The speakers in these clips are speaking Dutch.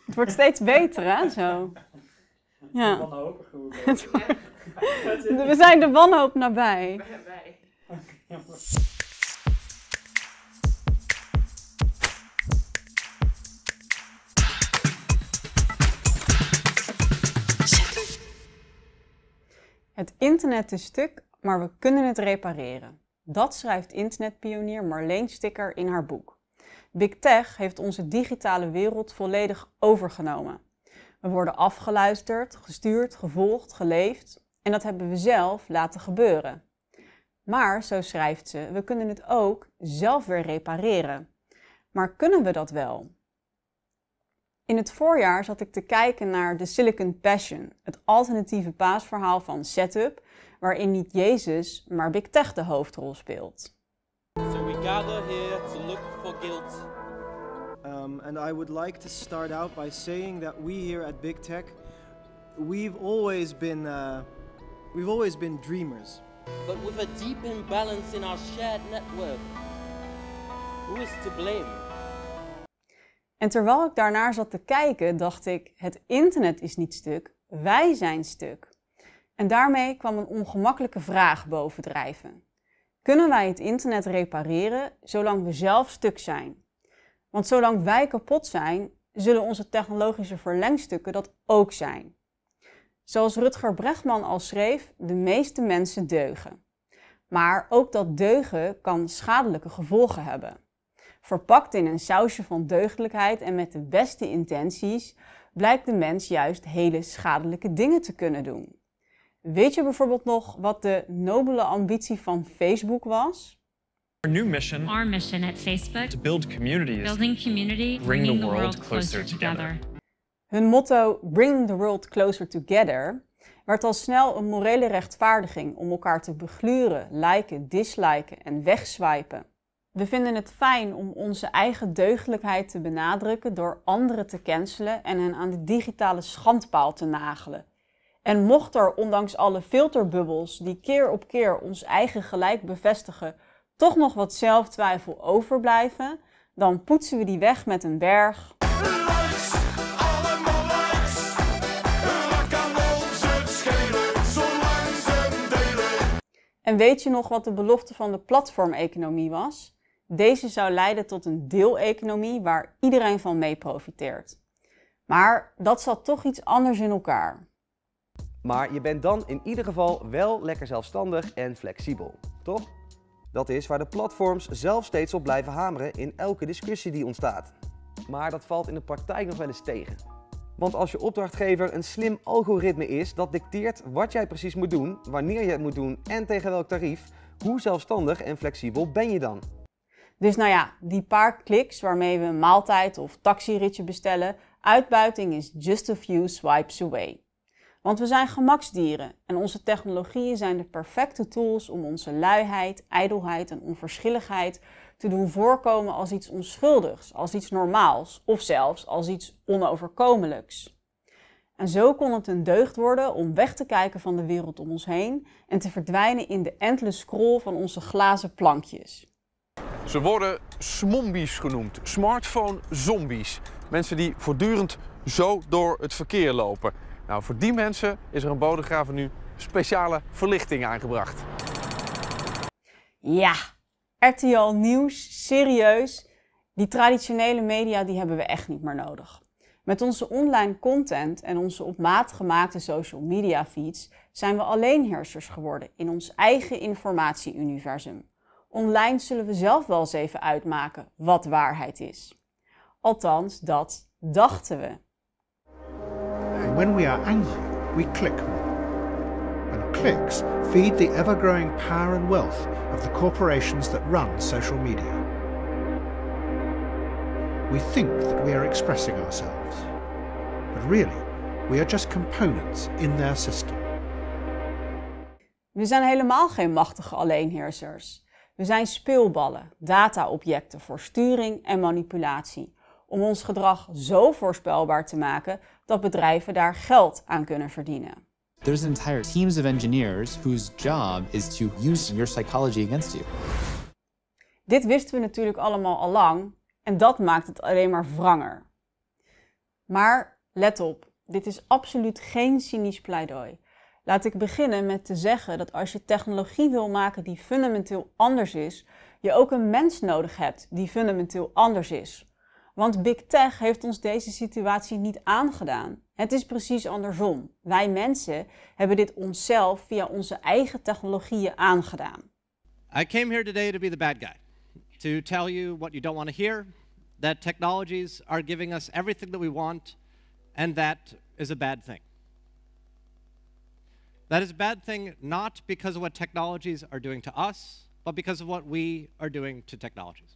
Het wordt steeds beter, hè, zo. Ja. Wanhopig hoe We zijn de wanhoop nabij. Het internet is stuk, maar we kunnen het repareren. Dat schrijft internetpionier Marleen Sticker in haar boek. Big Tech heeft onze digitale wereld volledig overgenomen. We worden afgeluisterd, gestuurd, gevolgd, geleefd en dat hebben we zelf laten gebeuren. Maar, zo schrijft ze, we kunnen het ook zelf weer repareren. Maar kunnen we dat wel? In het voorjaar zat ik te kijken naar The Silicon Passion, het alternatieve paasverhaal van Setup, waarin niet Jezus, maar Big Tech de hoofdrol speelt. So we gather here to look for guilt. And I would like to start out by saying that we here at Big Tech, we've always been dreamers. But with a deep imbalance in our shared network. Who is to blame? En terwijl ik daarnaar zat te kijken, dacht ik, het internet is niet stuk, wij zijn stuk. En daarmee kwam een ongemakkelijke vraag bovendrijven. Kunnen wij het internet repareren zolang we zelf stuk zijn? Want zolang wij kapot zijn, zullen onze technologische verlengstukken dat ook zijn. Zoals Rutger Bregman al schreef, de meeste mensen deugen. Maar ook dat deugen kan schadelijke gevolgen hebben. Verpakt in een sausje van deugdelijkheid en met de beste intenties, blijkt de mens juist hele schadelijke dingen te kunnen doen. Weet je bijvoorbeeld nog wat de nobele ambitie van Facebook was? Our mission at Facebook, to build communities, building community, bring the world closer together. Hun motto Bring the World Closer Together werd al snel een morele rechtvaardiging om elkaar te begluren, liken, disliken en wegswipen. We vinden het fijn om onze eigen deugdelijkheid te benadrukken door anderen te cancelen en hen aan de digitale schandpaal te nagelen. En mocht er, ondanks alle filterbubbels die keer op keer ons eigen gelijk bevestigen, toch nog wat zelftwijfel overblijven, dan poetsen we die weg met een berg. Likes, allemaal likes. Wat kan ons het schelen, zolang ze delen. En weet je nog wat de belofte van de platformeconomie was? Deze zou leiden tot een deeleconomie waar iedereen van mee profiteert. Maar dat zat toch iets anders in elkaar. Maar je bent dan in ieder geval wel lekker zelfstandig en flexibel, toch? Dat is waar de platforms zelf steeds op blijven hameren in elke discussie die ontstaat. Maar dat valt in de praktijk nog wel eens tegen. Want als je opdrachtgever een slim algoritme is dat dicteert wat jij precies moet doen, wanneer je het moet doen en tegen welk tarief, hoe zelfstandig en flexibel ben je dan? Dus nou ja, die paar kliks waarmee we een maaltijd of taxiritje bestellen, uitbuiting is just a few swipes away. Want we zijn gemaksdieren en onze technologieën zijn de perfecte tools om onze luiheid, ijdelheid en onverschilligheid te doen voorkomen als iets onschuldigs, als iets normaals of zelfs als iets onoverkomelijks. En zo kon het een deugd worden om weg te kijken van de wereld om ons heen en te verdwijnen in de endless scroll van onze glazen plankjes. Ze worden smombies genoemd, smartphone zombies. Mensen die voortdurend zo door het verkeer lopen. Nou, voor die mensen is er een Bodegraven nu speciale verlichting aangebracht. Ja, RTL Nieuws, serieus. Die traditionele media die hebben we echt niet meer nodig. Met onze online content en onze op maat gemaakte social media feeds zijn we alleenheersers geworden in ons eigen informatieuniversum. Online zullen we zelf wel eens even uitmaken wat waarheid is. Althans, dat dachten we. And when we are angry, we click more. And clicks feed the ever-growing power and wealth of the corporations that run social media. We think that we are expressing ourselves, but really, we are just components in their system. We zijn helemaal geen machtige alleenheersers. We zijn speelballen, dataobjecten voor sturing en manipulatie, om ons gedrag zo voorspelbaar te maken dat bedrijven daar geld aan kunnen verdienen. There's entire teams of engineers whose job is to use your psychology against you. Dit wisten we natuurlijk allemaal al lang en dat maakt het alleen maar wranger. Maar let op, dit is absoluut geen cynisch pleidooi. Laat ik beginnen met te zeggen dat als je technologie wil maken die fundamenteel anders is, je ook een mens nodig hebt die fundamenteel anders is. Want Big Tech heeft ons deze situatie niet aangedaan. Het is precies andersom. Wij mensen hebben dit onszelf via onze eigen technologieën aangedaan. I came here today to be the bad guy. To tell you what you don't want to hear, that technologies are giving us everything that we want, and that is a bad thing. That is a bad thing not because of what technologies are doing to us, but because of what we are doing to technologies.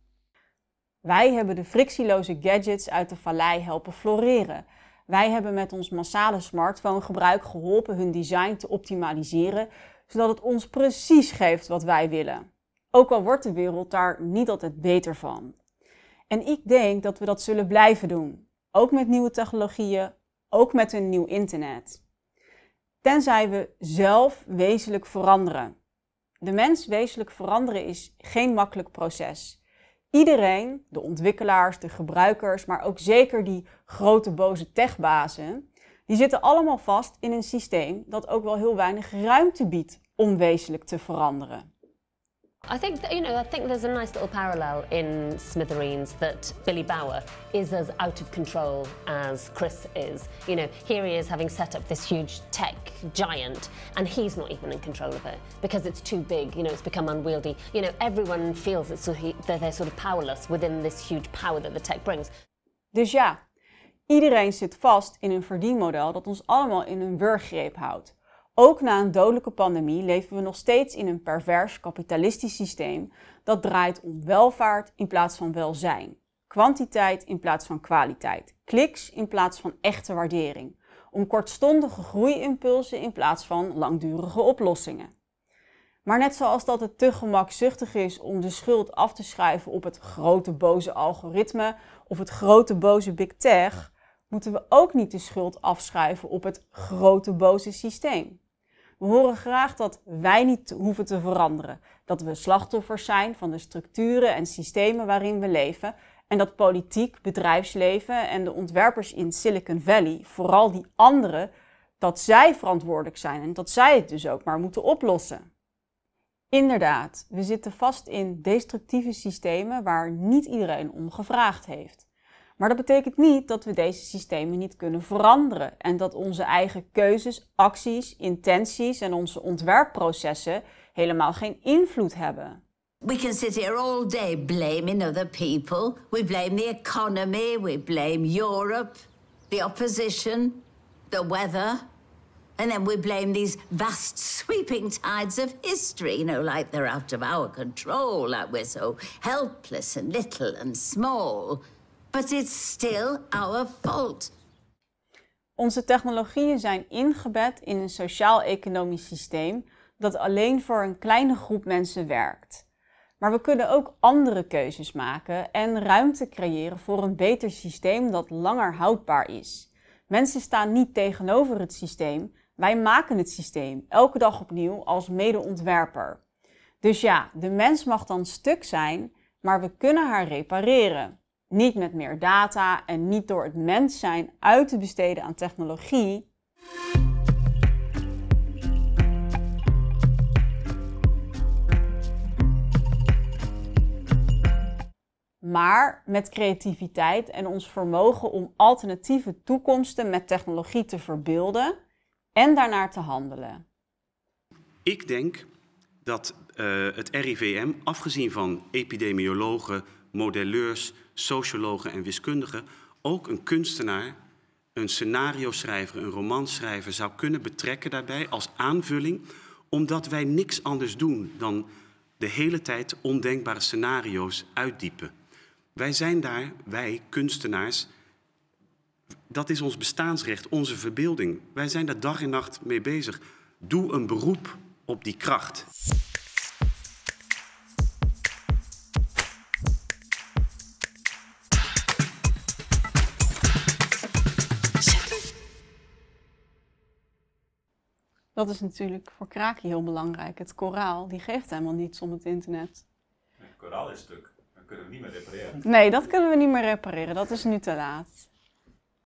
Wij hebben de frictieloze gadgets uit de vallei helpen floreren. Wij hebben met ons massale smartphonegebruik geholpen hun design te optimaliseren, zodat het ons precies geeft wat wij willen. Ook al wordt de wereld daar niet altijd beter van. En ik denk dat we dat zullen blijven doen. Ook met nieuwe technologieën, ook met een nieuw internet. Tenzij we zelf wezenlijk veranderen. De mens wezenlijk veranderen is geen makkelijk proces. Iedereen, de ontwikkelaars, de gebruikers, maar ook zeker die grote boze techbazen, die zitten allemaal vast in een systeem dat ook wel heel weinig ruimte biedt om wezenlijk te veranderen. I think there's a nice little parallel in Smithereens that Billy Bauer is as out of control as Chris is. You know, here he is having set up this huge tech giant, and he's not even in control of it because it's too big. You know, it's become unwieldy. You know, everyone feels that they're sort of powerless within this huge power that the tech brings. Dus ja, iedereen zit vast in een verdienmodel dat ons allemaal in een wurggreep houdt. Ook na een dodelijke pandemie leven we nog steeds in een pervers kapitalistisch systeem dat draait om welvaart in plaats van welzijn, kwantiteit in plaats van kwaliteit, kliks in plaats van echte waardering, om kortstondige groeiimpulsen in plaats van langdurige oplossingen. Maar net zoals dat het te gemakzuchtig is om de schuld af te schuiven op het grote boze algoritme of het grote boze big tech, moeten we ook niet de schuld afschuiven op het grote boze systeem. We horen graag dat wij niet hoeven te veranderen, dat we slachtoffers zijn van de structuren en systemen waarin we leven en dat politiek, bedrijfsleven en de ontwerpers in Silicon Valley, vooral die anderen, dat zij verantwoordelijk zijn en dat zij het dus ook maar moeten oplossen. Inderdaad, we zitten vast in destructieve systemen waar niet iedereen om gevraagd heeft. Maar dat betekent niet dat we deze systemen niet kunnen veranderen en dat onze eigen keuzes, acties, intenties en onze ontwerpprocessen helemaal geen invloed hebben. We can sit here all day blaming other people. We blame the economy, we blame Europe, the opposition, the weather. And then we blame these vast sweeping tides of history, you know, like they're out of our control, like we're so helpless and little and small. But it's still our fault. Onze technologieën zijn ingebed in een sociaal-economisch systeem dat alleen voor een kleine groep mensen werkt. Maar we kunnen ook andere keuzes maken en ruimte creëren voor een beter systeem dat langer houdbaar is. Mensen staan niet tegenover het systeem, wij maken het systeem elke dag opnieuw als medeontwerper. Dus ja, de mens mag dan stuk zijn, maar we kunnen haar repareren. Niet met meer data en niet door het mens zijn uit te besteden aan technologie. Maar met creativiteit en ons vermogen om alternatieve toekomsten met technologie te verbeelden en daarnaar te handelen. Ik denk dat het RIVM, afgezien van epidemiologen, modelleurs, sociologen en wiskundigen, ook een kunstenaar, een scenario-schrijver, een romanschrijver zou kunnen betrekken daarbij als aanvulling, omdat wij niks anders doen dan de hele tijd ondenkbare scenario's uitdiepen. Wij zijn daar, wij kunstenaars, dat is ons bestaansrecht, onze verbeelding. Wij zijn daar dag en nacht mee bezig. Doe een beroep op die kracht. Dat is natuurlijk voor Kraki heel belangrijk. Het koraal, die geeft helemaal niets om het internet. Het koraal is stuk. Dat kunnen we niet meer repareren. Nee, dat kunnen we niet meer repareren. Dat is nu te laat.